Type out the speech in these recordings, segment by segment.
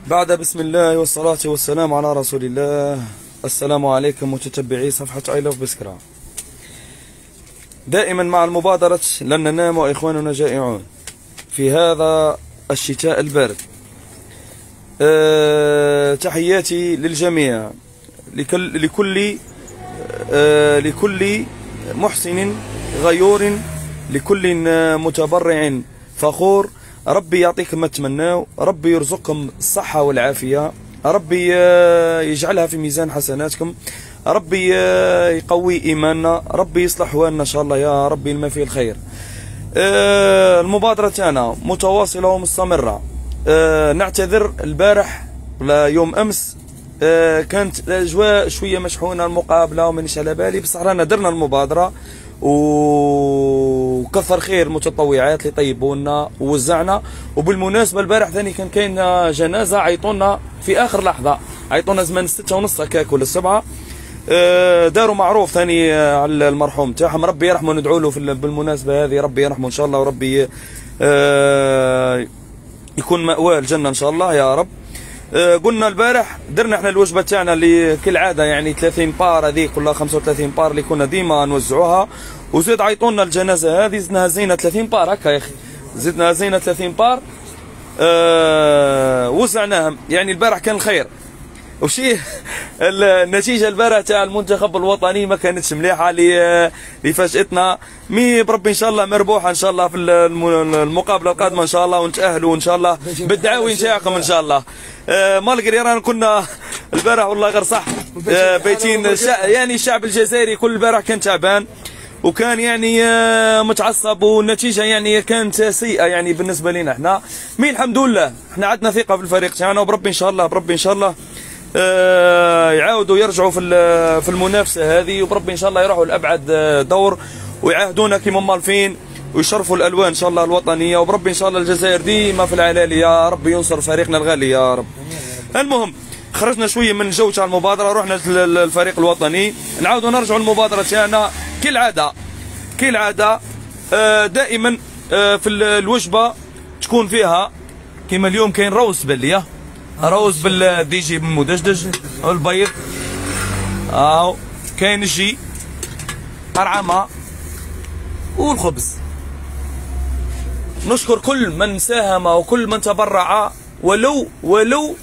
بعد بسم الله والصلاة والسلام على رسول الله. السلام عليكم متتبعي صفحة I love بسكرة. دائما مع المبادرة لن ننام وإخواننا جائعون في هذا الشتاء البارد. تحياتي للجميع، لكل محسن غيور، لكل متبرع فخور. ربي يعطيكم ما تمناو، ربي يرزقكم الصحة والعافية، ربي يجعلها في ميزان حسناتكم، ربي يقوي إيماننا، ربي يصلح أحوالنا إن شاء الله يا ربي لما فيه الخير. المبادرة تاعنا متواصلة ومستمرة. نعتذر البارح ولا يوم أمس كانت الأجواء شوية مشحونة، المقابلة ومانيش على بالي، بصح رانا درنا المبادرة وكثر خير المتطوعات اللي طيبونا ووزعنا. وبالمناسبة البارح ثاني كان كاين جنازة، عيطونا في آخر لحظة، عيطونا زمان 6:30 هكاك ولا 7. داروا معروف ثاني على المرحوم تاعهم، ربي يرحمه، ندعوا له بالمناسبة هذه، ربي يرحمه إن شاء الله، وربي يكون مأواه الجنة إن شاء الله يا رب. قلنا البارح درنا احنا الوجبه تاعنا اللي كالعاده، يعني 30 بار هذيك ولا 35 بار اللي كنا ديما نوزعوها، وزيد عيطونا الجنازه هذه زدناها زينه 30 بار هكا يا اخي، زدنا زينه 30 بار وزعناهم. يعني البارح كان الخير. وشي النتيجه البارح تاع المنتخب الوطني ما كانتش مليحه، اللي فاجئتنا مي بربي ان شاء الله مربوحه ان شاء الله في المقابله القادمه ان شاء الله، ونتاهلوا ان شاء الله بالدعاوي نتاعكم ان شاء الله. مالغري رانا كنا البارح والله غير صح بيتين، يعني الشعب الجزائري كل البارح كان تعبان وكان يعني متعصب، والنتيجه يعني كانت سيئه يعني بالنسبه لنا احنا. مي الحمد لله احنا عندنا ثقه في الفريق تاعنا، وبربي ان شاء الله، بربي ان شاء الله يعاودوا يرجعوا في المنافسه هذه، وبربي ان شاء الله يروحوا لابعد دور ويعاهدونا كيما مالفين ويشرفوا الالوان ان شاء الله الوطنيه، وبربي ان شاء الله الجزائر ديما في العلالي يا ربي، ينصر فريقنا الغالي يا رب. المهم خرجنا شويه من الجو تاع المبادره، رحنا للفريق الوطني، نعاودوا نرجعوا للمبادره تاعنا كالعاده. دائما في الوجبه تكون فيها كيما اليوم كاين روز باللي روز بالديجي مدجدج والبيض، كاين الجي قرعمه والخبز. نشكر كل من ساهم وكل من تبرع، ولو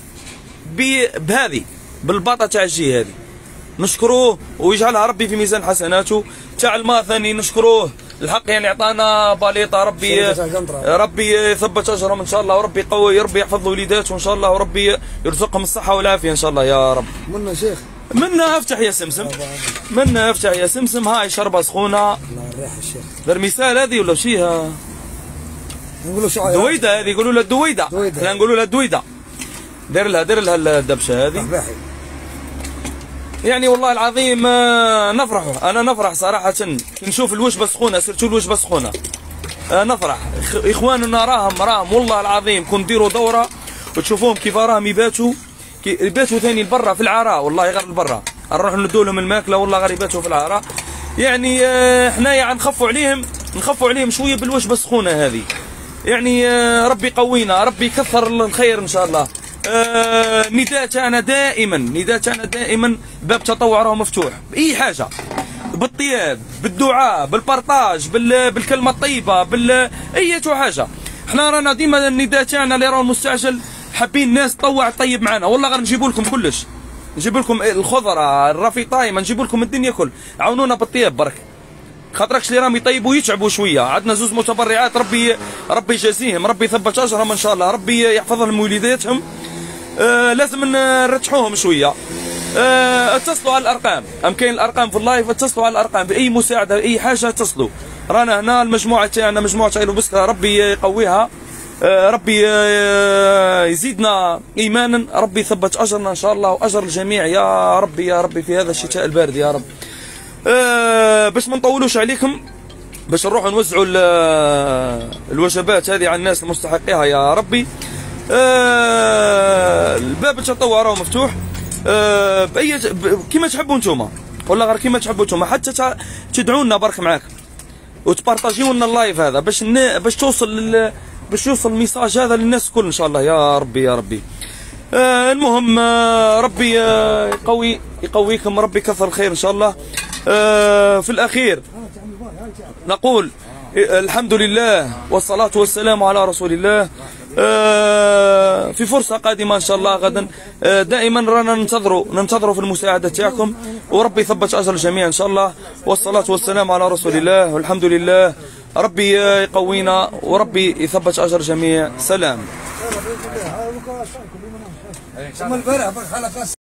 بهذه بالباطه تاع الجي هذه، نشكروه ويجعلها ربي في ميزان حسناته. تاع الماء ثاني نشكروه الحق، يعني عطانا باليطه، ربي يثبت اجرهم ان شاء الله، وربي يقوي، ربي يحفظ وليداته ان شاء الله، وربي يرزقهم الصحه والعافيه ان شاء الله يا رب. منا شيخ، منا افتح يا سمسم، منا افتح يا سمسم. هاي شربه سخونه، الله يريح الشيخ. برميسال هذه ولا شيها؟ نقولوا شعير دويده هذه، يقولوا لها الدويده، احنا نقولوا لها الدويده. دير لها الدبشه هذه. يعني والله العظيم انا نفرح صراحه نشوف الوجبه سخونه، سيرتو الوجبه سخونه، نفرح. اخواننا راهم والله العظيم كون ديروا دوره وتشوفوهم كيف راهم يباتوا ثاني لبرا في العراء، والله غير لبرا، نروحوا ندوا لهم الماكله والله غير يباتوا في العراء. يعني حنايا نخفوا عليهم شويه بالوجبه السخونه هذه. يعني ربي يقوينا، ربي يكثر الخير ان شاء الله. نداء تاعنا دائما باب تطوع راه مفتوح باي حاجه، بالطياب، بالدعاء، بالبارطاج، بالكلمه الطيبه، اي حاجه. احنا رانا ديما النداء تاعنا اللي راه مستعجل، حابين الناس تطوع طيب معنا، والله غير نجيبوا لكم كلش، نجيب لكم الخضره، الرفيطاي، ما نجيب لكم الدنيا كل. عاونونا بالطياب برك، خاطركش اللي راهم يطيبوا يتعبوا شويه. عندنا زوج متبرعات، ربي يجازيهم، ربي يثبت اجرهم ان شاء الله، ربي يحفظ لهم وليداتهم. لازم نرتحوهم شويه. اتصلوا على الارقام، كاين الارقام في اللايف، اتصلوا على الارقام باي مساعده اي حاجه اتصلوا. رانا هنا المجموعه تاعنا مجموعه عيلو بسكرة، ربي يقويها، ربي يزيدنا ايمانا، ربي يثبت اجرنا ان شاء الله واجر الجميع يا ربي في هذا الشتاء البارد يا رب. باش ما نطولوش عليكم، باش نروحوا نوزعوا الوجبات هذه على الناس المستحقيها يا ربي. الباب التطوع راه مفتوح، كيما تحبوا نتوما، والله غير كيما تحبوا نتوما، حتى تدعونا برك معاك وتبارطاجيو لنا اللايف هذا باش توصل الميساج هذا للناس الكل ان شاء الله يا ربي. المهم ربي يقويكم، ربي يكثر الخير ان شاء الله. في الاخير نقول الحمد لله والصلاة والسلام على رسول الله. في فرصة قادمة إن شاء الله غدا. دائما رانا ننتظروا في المساعدة تاعكم، وربي يثبت أجر الجميع إن شاء الله. والصلاة والسلام على رسول الله والحمد لله. ربي يقوينا وربي يثبت أجر الجميع. سلام.